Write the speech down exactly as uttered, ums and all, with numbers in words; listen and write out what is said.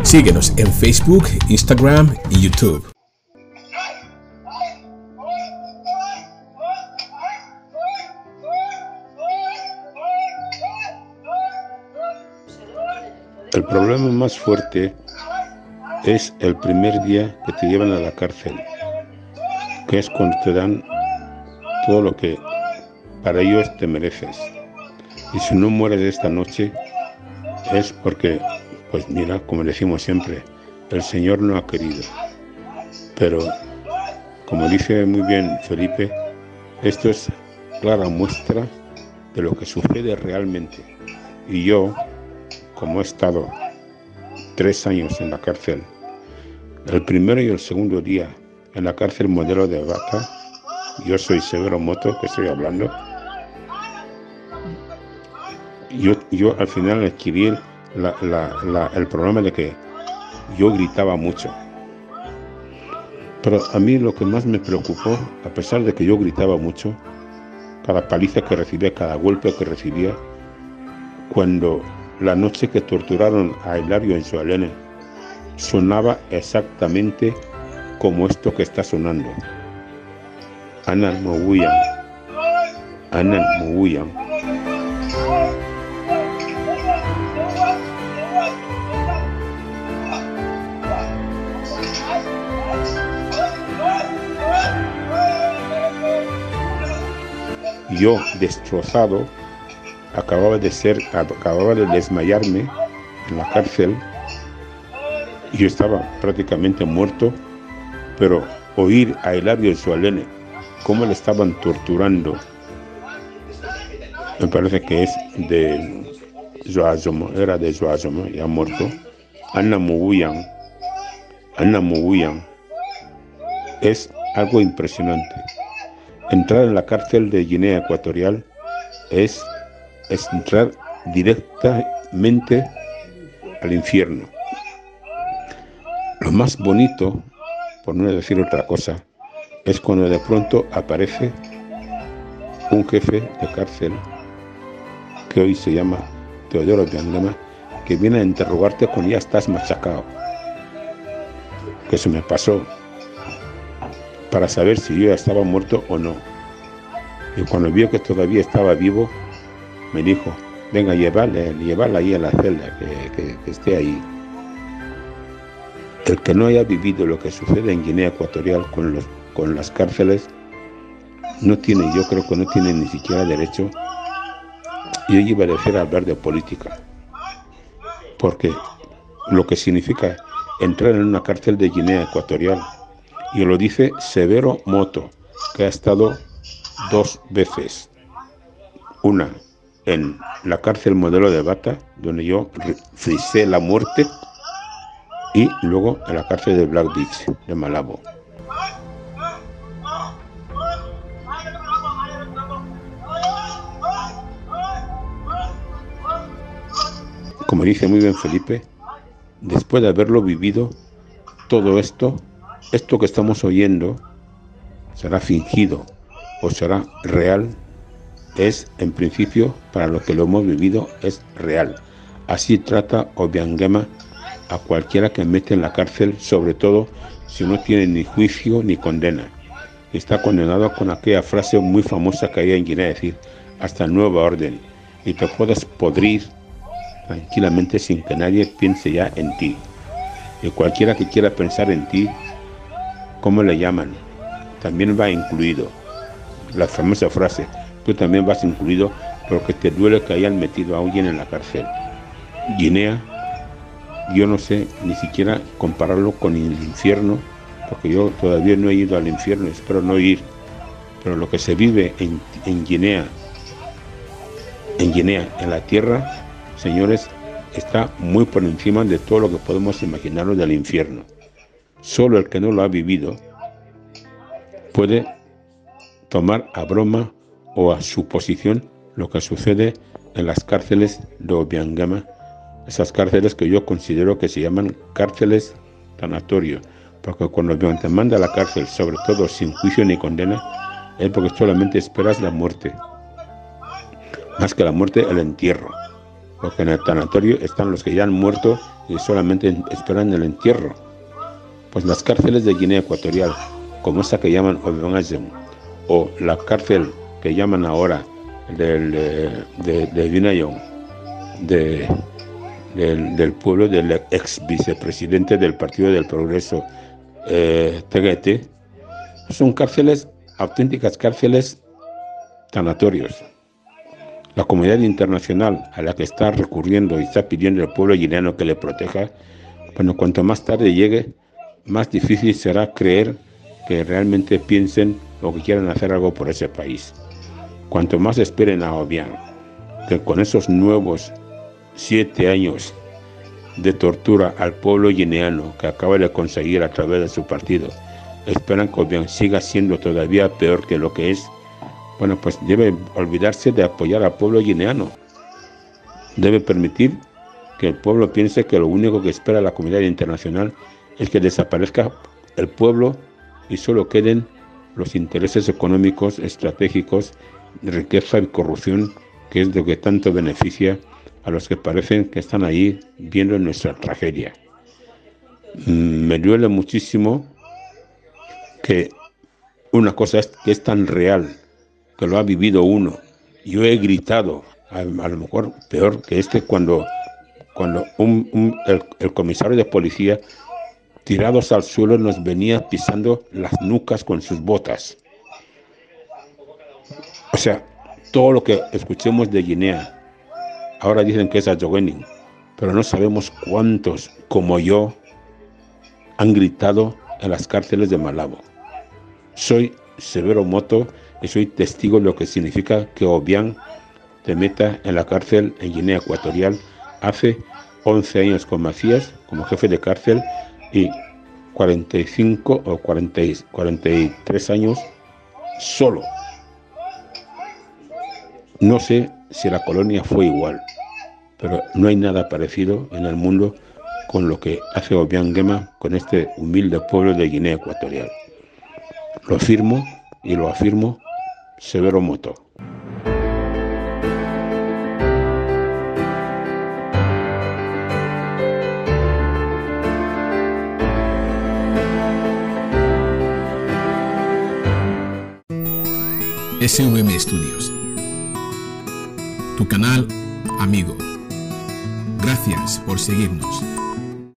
Síguenos en Facebook, Instagram y YouTube. El problema más fuerte es el primer día que te llevan a la cárcel, que es cuando te dan todo lo que para ellos te mereces. Y si no mueres esta noche es porque, pues mira, como decimos siempre, el Señor no ha querido. Pero, como dice muy bien Felipe, esto es clara muestra de lo que sucede realmente. Y yo, como he estado tres años en la cárcel, el primero y el segundo día en la cárcel Modelo de Bata, yo soy Severo Moto, que estoy hablando, yo, yo al final adquirí la, la, la, el problema de que yo gritaba mucho. Pero a mí lo que más me preocupó, a pesar de que yo gritaba mucho, cada paliza que recibía, cada golpe que recibía, cuando la noche que torturaron a Hilario en Soalene, sonaba exactamente como esto que está sonando. Anan Mowuyan, Anan Mowuyan. Yo, destrozado, acababa de ser, acababa de desmayarme en la cárcel. Yo estaba prácticamente muerto, pero oír a Hilario Soalene cómo le estaban torturando, me parece que es de Joazomo, era de Joazomo, ya muerto, Anna Mowuyan, Anna Mowuyan, es algo impresionante. Entrar en la cárcel de Guinea Ecuatorial es, es entrar directamente al infierno. Lo más bonito, por no decir otra cosa, es cuando de pronto aparece un jefe de cárcel que hoy se llama Teodoro Obiangema, que viene a interrogarte cuando ya estás machacado. Que eso me pasó para saber si yo ya estaba muerto o no. Y cuando vio que todavía estaba vivo, me dijo: venga, llevarle, llevarla ahí a la celda, que, que, que esté ahí. El que no haya vivido lo que sucede en Guinea Ecuatorial con, los, con las cárceles, no tiene, yo creo que no tiene ni siquiera derecho. Yo iba a decir hablar de política, porque lo que significa entrar en una cárcel de Guinea Ecuatorial, y lo dice Severo Moto, que ha estado dos veces, una en la cárcel Modelo de Bata, donde yo frisé la muerte, y luego en la cárcel de Black Beach, de Malabo. Como dice muy bien Felipe, después de haberlo vivido, todo esto, esto que estamos oyendo, será fingido o será real, es en principio, para lo que lo hemos vivido, es real. Así trata Obiangema a cualquiera que mete en la cárcel, sobre todo si no tiene ni juicio ni condena. Está condenado con aquella frase muy famosa que hay en Guinea, decir, hasta nueva orden, y te puedes podrir tranquilamente sin que nadie piense ya en ti. Y cualquiera que quiera pensar en ti, ¿cómo le llaman? También va incluido la famosa frase, tú también vas incluido porque te duele que hayan metido a alguien en la cárcel. Guinea, yo no sé ni siquiera compararlo con el infierno, porque yo todavía no he ido al infierno, espero no ir, pero lo que se vive en, en Guinea, en Guinea, en la tierra, señores, está muy por encima de todo lo que podemos imaginarnos del infierno. Solo el que no lo ha vivido puede tomar a broma o a suposición lo que sucede en las cárceles de Obiangema, esas cárceles que yo considero que se llaman cárceles tanatorio, porque cuando te manda a la cárcel, sobre todo sin juicio ni condena, es porque solamente esperas la muerte, más que la muerte, el entierro, porque en el tanatorio están los que ya han muerto y solamente esperan el entierro. Pues las cárceles de Guinea Ecuatorial, como esa que llaman Obenazem, o la cárcel que llaman ahora del, de, de, de Vinayong, de, del, del pueblo del ex vicepresidente del Partido del Progreso, eh, Teguete, son cárceles, auténticas cárceles sanatorios. La comunidad internacional a la que está recurriendo y está pidiendo al pueblo guineano que le proteja, bueno, cuanto más tarde llegue, más difícil será creer que realmente piensen o que quieran hacer algo por ese país. Cuanto más esperen a Obiang, que con esos nuevos siete años de tortura al pueblo guineano que acaba de conseguir a través de su partido, esperan que Obiang siga siendo todavía peor que lo que es, bueno, pues debe olvidarse de apoyar al pueblo guineano. Debe permitir que el pueblo piense que lo único que espera la comunidad internacional es que desaparezca el pueblo y solo queden los intereses económicos, estratégicos, riqueza y corrupción, que es lo que tanto beneficia a los que parecen que están ahí viendo nuestra tragedia. Me duele muchísimo que una cosa es, que es tan real, que lo ha vivido uno. Yo he gritado, a, a lo mejor peor que este, cuando, cuando un, un, el, el comisario de policía, tirados al suelo, nos venía pisando las nucas con sus botas. O sea, todo lo que escuchemos de Guinea, ahora dicen que es Ajogenin, pero no sabemos cuántos, como yo, han gritado en las cárceles de Malabo. Soy Severo Moto y soy testigo de lo que significa que Obiang te meta en la cárcel en Guinea Ecuatorial hace once años con Macías como jefe de cárcel y cuarenta y cinco o cuarenta, cuarenta y tres años solo. No sé si la colonia fue igual, pero no hay nada parecido en el mundo con lo que hace Obiang Nguema con este humilde pueblo de Guinea Ecuatorial. Lo firmo y lo afirmo, Severo Moto. S V M Studios, tu canal amigo. Gracias por seguirnos.